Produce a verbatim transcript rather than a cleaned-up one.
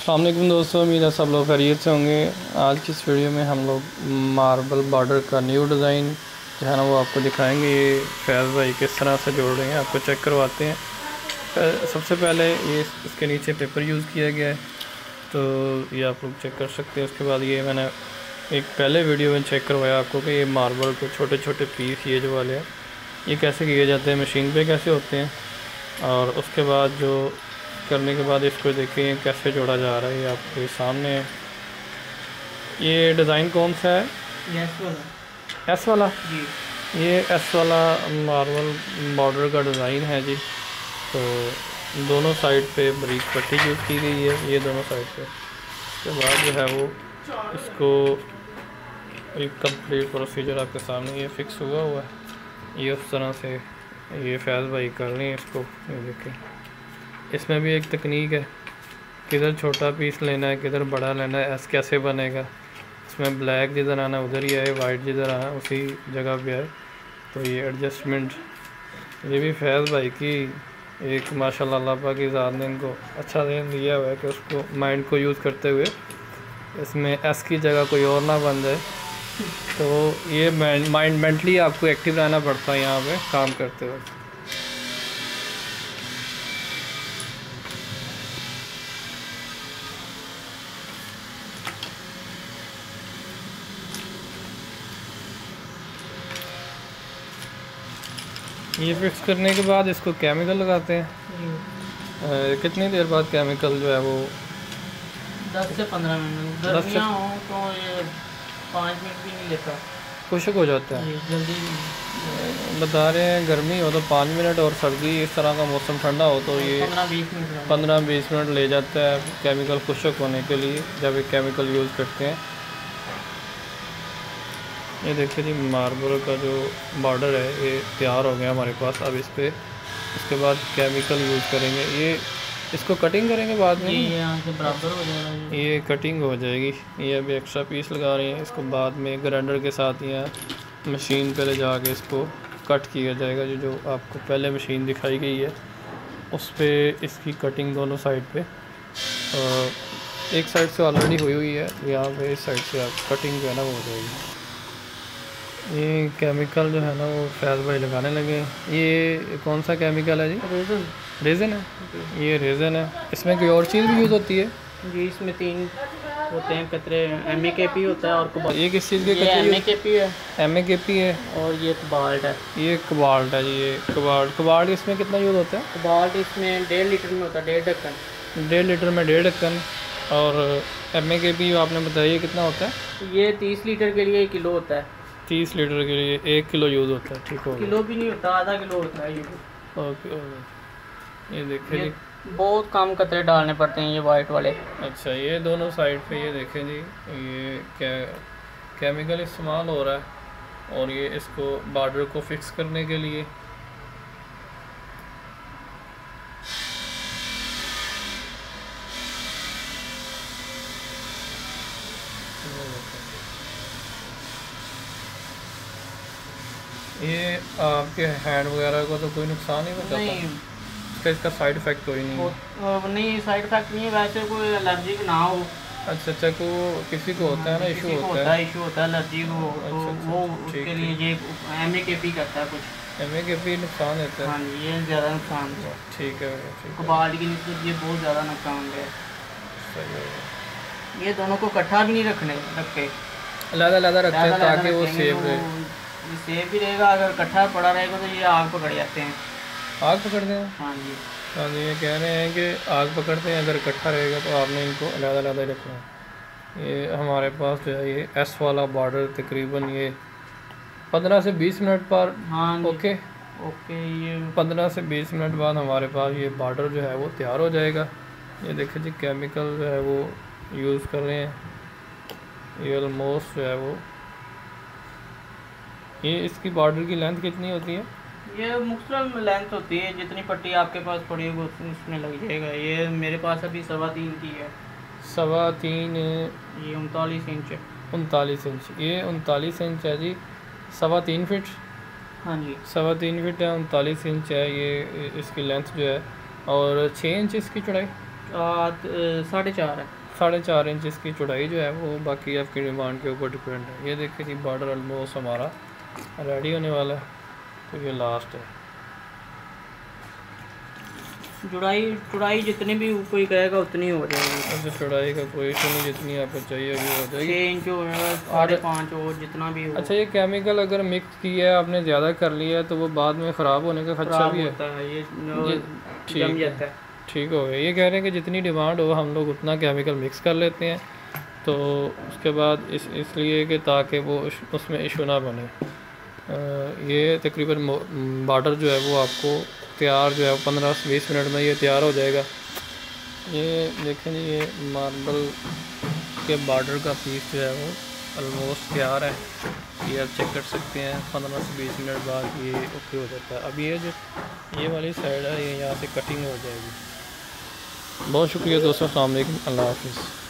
अस्सलाम वालेकुम दोस्तों, उम्मीद है सब लोग खैरियत से होंगे। आज की इस वीडियो में हम लोग मार्बल बॉर्डर का न्यू डिज़ाइन जो है ना वो आपको दिखाएंगे। ये फैज़ भाई किस तरह से जोड़ रहे हैं आपको चेक करवाते हैं। सबसे पहले ये इसके नीचे पेपर यूज़ किया गया है, तो ये आप लोग चेक कर सकते हैं। उसके बाद ये मैंने एक पहले वीडियो में चेक करवाया आपको कि ये मार्बल के छोटे छोटे पीस ये जो वाले हैं ये कैसे किए जाते हैं, मशीन पे कैसे होते हैं। और उसके बाद जो करने के बाद इसको देखिए कैसे जोड़ा जा रहा है, ये आपके सामने है। ये डिज़ाइन कौन सा है? एस वाला एस वाला जी। ये एस वाला मार्बल बॉर्डर का डिज़ाइन है जी। तो दोनों साइड पे बारीक पट्टी यूज़ की गई है, ये दोनों साइड पे। उसके बाद जो है वो इसको एक कंप्लीट प्रोसीजर आपके सामने ये फिक्स हुआ हुआ है। ये उस तरह से ये फैज़ भाई कर रहे हैं इसको। ये देखें, इसमें भी एक तकनीक है, किधर छोटा पीस लेना है किधर बड़ा लेना है, ऐसे कैसे बनेगा। इसमें ब्लैक जिधर आना उधर ही आए, वाइट जिधर आना उसी जगह पे आए। तो ये एडजस्टमेंट ये भी फैज़ भाई की एक माशाल्लाह अल्लाह पाक की ज़ात ने इनको अच्छा देन दिया हुआ है कि उसको माइंड को यूज़ करते हुए इसमें एस की जगह कोई और ना बन जाए। तो ये माइंड मेंटली आपको एक्टिव रहना पड़ता है यहाँ पे काम करते वक्त। ये फिक्स करने के बाद इसको केमिकल लगाते हैं। आ, कितनी देर बाद केमिकल जो है वो दस से पंद्रह मिनट गर्मियाँ हो तो ये पाँच मिनट भी नहीं लेता, खुश्क हो जाता है जल्दी। बता रहे हैं गर्मी हो तो पाँच मिनट और सर्दी इस तरह का मौसम ठंडा हो तो ये पंद्रह बीस मिनट पंद्रह बीस मिनट ले जाता है केमिकल खुश्क होने के लिए जब ये केमिकल यूज़ करते हैं। ये देखिए जी, मार्बल का जो बॉर्डर है ये तैयार हो गया हमारे पास। अब इस पर इसके बाद केमिकल यूज़ करेंगे। ये इसको कटिंग करेंगे बाद में, ये यहाँ से बराबर हो जाएगा, ये कटिंग हो जाएगी। ये अभी एक्स्ट्रा पीस लगा रहे हैं, इसको बाद में ग्राइंडर के साथ या मशीन पे ले जाके इसको कट किया जाएगा। जो जो आपको पहले मशीन दिखाई गई है उस पर इसकी कटिंग दोनों साइड पे, और एक साइड से ऑलरेडी हुई हुई है, यहाँ पे इस साइड से आप कटिंग जो है ना वो हो जाएगी। ये केमिकल जो है ना वो फैज़ भाई लगाने लगे। ये कौन सा केमिकल है जी? रेज़न रेज़न है। ये रेज़न है। इसमें कोई और चीज़ भी यूज़ होती है जी? इसमें तीन होते हैं कतरे, एम ए के पी होता है और कबाल्ट। ये किस चीज़ के कतरे? एम ए के पी है। एम ए के पी है और ये कबाल्ट है। ये कबाल्ट है जी। ये कबाल्ट कबाल्ट इसमें कितना यूज़ होता है? कबाल्ट इसमें डेढ़ लीटर में होता है, डेढ़ ढक्कन। डेढ़ लीटर में डेढ़ ढक्कन। और एम ए के पी आपने बताया ये कितना होता है? ये तीस लीटर के लिए एक किलो होता है। तीस लीटर के लिए एक किलो यूज़ होता है। ठीक हो, किलो भी नहीं होता, आधा किलो होता है ये। ओके, ये देखिए जी, बहुत कम कतरे डालने पड़ते हैं ये वाइट वाले। अच्छा, ये दोनों साइड पे ये देखें जी, ये क्या केमिकल इस्तेमाल हो रहा है और ये इसको बॉर्डर को फिक्स करने के लिए। ये आपके हैंड वगैरह को तो कोई नुकसान नहीं पहुंचाता? नहीं, इसका इसका साइड इफ़ेक्ट कोई नहीं है? नहीं, साइड इफेक्ट नहीं है। वैसे कोई एलर्जी ना हो। अच्छा अच्छा, को किसी को होता है ना, इशू होता, होता है इशू होता है एलर्जी को। अच्छा, तो अच्छा, वो ठीक उसके लिए ये एम ए के पी करता है कुछ। एम ए के पी नुकसान देता है? हाँ जी, ये ज़्यादा नुकसान है। ठीक है, ठीक है। कबाल्ट की निस्बत ये बहुत ज़्यादा नुकसान है। सही है। ये दोनों को इकट्ठा भी नहीं रखने रखे, अलग अलग रखते हैं ताकि वो सेफ रहे। ये सेफ भी रहेगा। अगर इकट्ठा पड़ा रहेगा तो ये आग पकड़ जाते हैं। आग पकड़ते हैं? हाँ जी। हाँ जी, ये कह रहे हैं कि आग पकड़ते हैं। अगर इकट्ठा रहेगा तो आपने इनको अलग अलग रखना है। ये हमारे पास जो है ये एस वाला बॉर्डर तकरीबन ये पंद्रह से बीस मिनट पर। हाँ ओके ओके। ये पंद्रह से बीस मिनट बाद हमारे पास ये बॉर्डर जो है वो तैयार हो जाएगा। ये देखिए जी, केमिकल जो है वो यूज़ कर रहे हैं। ये ऑलमोस्ट जो है वो ये इसकी बॉर्डर की लेंथ कितनी होती है? ये मुख्तलिफ लेंथ होती है, जितनी पट्टी आपके पास पड़ी होगी उसमें लग जाएगा। ये मेरे पास अभी सवा तीन की है। सवा तीन? ये उनतालीस इंच है। उनतालीस इंच ये उनतालीस इंच है जी। सवा तीन फिट? हाँ जी, सवा तीन फिट है, उनतालीस इंच है ये इसकी लेंथ जो है। और छः इंच इसकी चौड़ाई? साढ़े चार है। साढ़े चार इंच इसकी चौड़ाई जो है वो बाकी आपकी डिमांड के ऊपर डिपेंड है। ये देखिए जी बॉर्डर ऑलमोस्ट हमारा रेडी होने वाला है, तो ये लास्ट है। चौड़ाई चौड़ाई जितनी भी कोई कहेगा उतनी हो जाएगी। अच्छा चौड़ाई का कोई इशू नहीं, जितनी आपको चाहिए होगी हो जाएगी। छः इंच हो साढ़े पाँच हो जितना भी हो। अच्छा ये केमिकल अगर मिक्स किया है आपने ज़्यादा कर लिया है तो वो बाद में ख़राब होने का खर्चा भी है। होता है ये, ये ठीक है, ठीक हो गया। ये कह रहे हैं कि जितनी डिमांड हो हम लोग उतना केमिकल मिक्स कर लेते हैं, तो उसके बाद इस इसलिए कि ताकि वो उसमें इशू ना बने। आ, ये तकरीबन बॉर्डर जो है वो आपको तैयार जो है पंद्रह से बीस मिनट में ये तैयार हो जाएगा। ये देखें जी ये मार्बल के बॉर्डर का पीस जो है वो ऑलमोस्ट तैयार है। ये आप चेक कर सकते हैं पंद्रह से बीस मिनट बाद ये ओके हो जाता है। अब ये जो ये वाली साइड है ये यहाँ से कटिंग हो जाएगी। बहुत शुक्रिया दोस्तों, अस्सलाम वालेकुम, अल्लाह हाफिज़।